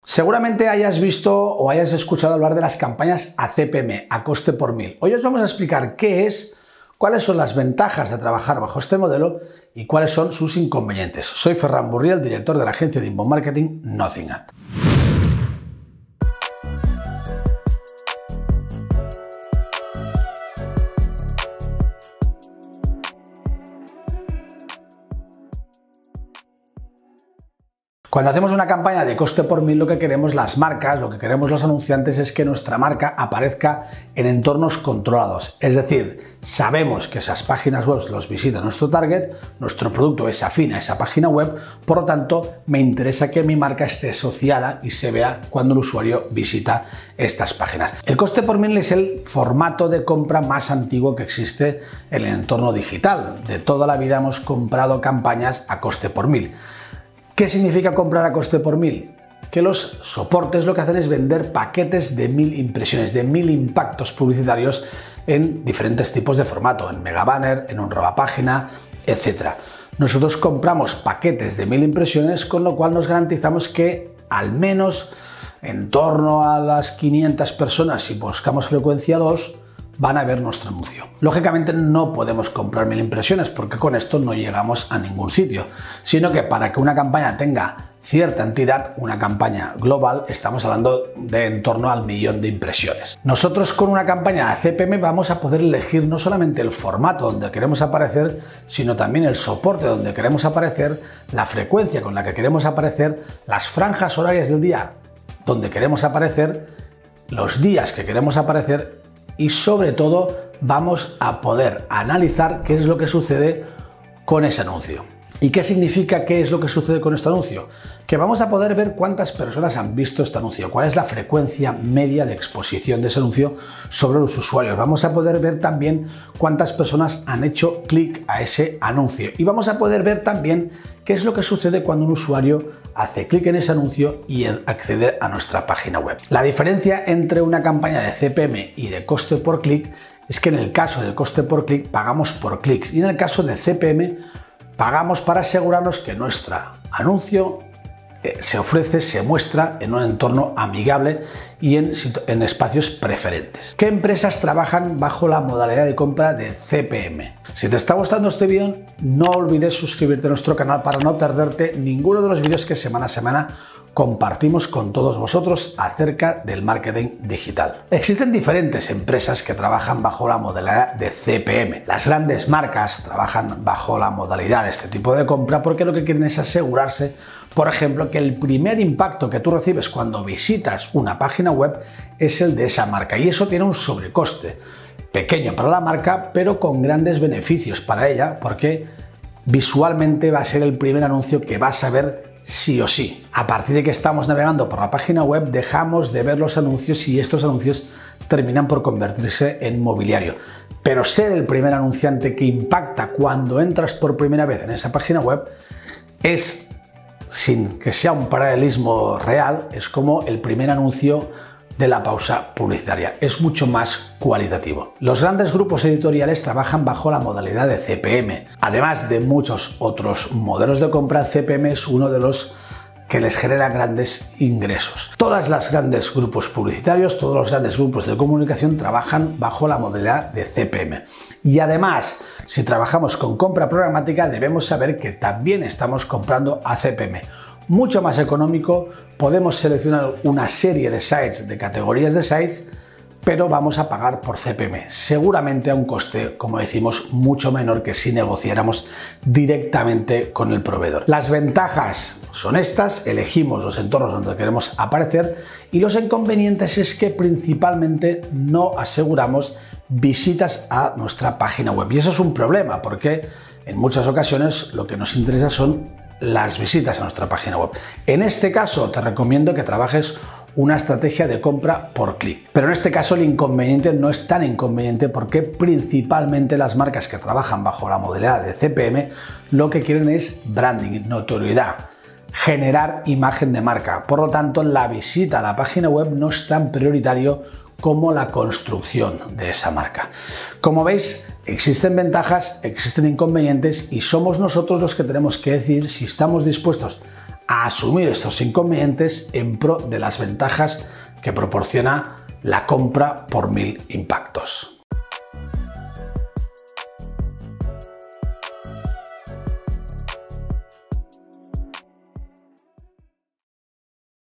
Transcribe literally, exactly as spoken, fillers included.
Seguramente hayas visto o hayas escuchado hablar de las campañas a C P M, a coste por mil. Hoy os vamos a explicar qué es, cuáles son las ventajas de trabajar bajo este modelo y cuáles son sus inconvenientes. Soy Ferran Burriel, director de la agencia de inbound marketing Nothing Ad. Cuando hacemos una campaña de coste por mil, lo que queremos las marcas, lo que queremos los anunciantes es que nuestra marca aparezca en entornos controlados. Es decir, sabemos que esas páginas web los visita nuestro target, nuestro producto es afín a esa página web, por lo tanto me interesa que mi marca esté asociada y se vea cuando el usuario visita estas páginas. El coste por mil es el formato de compra más antiguo que existe en el entorno digital. De toda la vida hemos comprado campañas a coste por mil. ¿Qué significa comprar a coste por mil? Que los soportes lo que hacen es vender paquetes de mil impresiones, de mil impactos publicitarios en diferentes tipos de formato, en mega banner, en un roba página, etcétera. Nosotros compramos paquetes de mil impresiones, con lo cual nos garantizamos que al menos en torno a las quinientas personas, si buscamos frecuencia dos, van a ver nuestro anuncio. Lógicamente no podemos comprar mil impresiones porque con esto no llegamos a ningún sitio, sino que para que una campaña tenga cierta entidad, una campaña global, estamos hablando de en torno al millón de impresiones. Nosotros con una campaña de C P M vamos a poder elegir no solamente el formato donde queremos aparecer, sino también el soporte donde queremos aparecer, la frecuencia con la que queremos aparecer, las franjas horarias del día donde queremos aparecer, los días que queremos aparecer, y sobre todo vamos a poder analizar qué es lo que sucede con ese anuncio. ¿Y qué significa qué es lo que sucede con este anuncio? Que vamos a poder ver cuántas personas han visto este anuncio, cuál es la frecuencia media de exposición de ese anuncio sobre los usuarios. Vamos a poder ver también cuántas personas han hecho clic a ese anuncio. Y vamos a poder ver también qué es lo que sucede cuando un usuario hace clic en ese anuncio y accede a nuestra página web. La diferencia entre una campaña de C P M y de coste por clic es que en el caso del coste por clic pagamos por clics y en el caso de C P M pagamos para asegurarnos que nuestro anuncio eh, se ofrece, se muestra en un entorno amigable y en, en espacios preferentes. ¿Qué empresas trabajan bajo la modalidad de compra de C P M? Si te está gustando este vídeo, no olvides suscribirte a nuestro canal para no perderte ninguno de los vídeos que semana a semana compartimos con todos vosotros acerca del marketing digital. Existen diferentes empresas que trabajan bajo la modalidad de C P M. Las grandes marcas trabajan bajo la modalidad de este tipo de compra porque lo que quieren es asegurarse, por ejemplo, que el primer impacto que tú recibes cuando visitas una página web es el de esa marca y eso tiene un sobrecoste pequeño para la marca, pero con grandes beneficios para ella porque visualmente va a ser el primer anuncio que vas a ver sí o sí. A partir de que estamos navegando por la página web, dejamos de ver los anuncios y estos anuncios terminan por convertirse en mobiliario. Pero ser el primer anunciante que impacta cuando entras por primera vez en esa página web es, sin que sea un paralelismo real, es como el primer anuncio de la pausa publicitaria. Es mucho más cualitativo. Los grandes grupos editoriales trabajan bajo la modalidad de C P M. Además de muchos otros modelos de compra, C P M es uno de los que les genera grandes ingresos. Todas las grandes grupos publicitarios, todos los grandes grupos de comunicación trabajan bajo la modalidad de C P M. Y además, si trabajamos con compra programática, debemos saber que también estamos comprando a C P M. Mucho más económico, podemos seleccionar una serie de sites, de categorías de sites, pero vamos a pagar por C P M, seguramente a un coste, como decimos, mucho menor que si negociáramos directamente con el proveedor. Las ventajas son estas, elegimos los entornos donde queremos aparecer y los inconvenientes es que principalmente no aseguramos visitas a nuestra página web y eso es un problema porque en muchas ocasiones lo que nos interesa son las visitas a nuestra página web. En este caso te recomiendo que trabajes una estrategia de compra por clic. Pero en este caso el inconveniente no es tan inconveniente porque principalmente las marcas que trabajan bajo la modalidad de C P M lo que quieren es branding, notoriedad, generar imagen de marca. Por lo tanto, la visita a la página web no es tan prioritario como la construcción de esa marca. Como veis, existen ventajas, existen inconvenientes y somos nosotros los que tenemos que decidir si estamos dispuestos a asumir estos inconvenientes en pro de las ventajas que proporciona la compra por mil impactos.